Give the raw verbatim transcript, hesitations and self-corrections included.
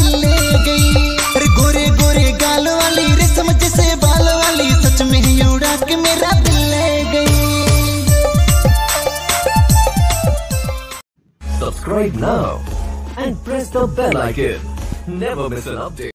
दिल ले गई। अरे गोरे गोरे गाल वाली, रेशम जैसे बाल वाली, सच में ही उड़ा के मेरा दिल ले गई। Subscribe now and press the bell icon. Never miss an update.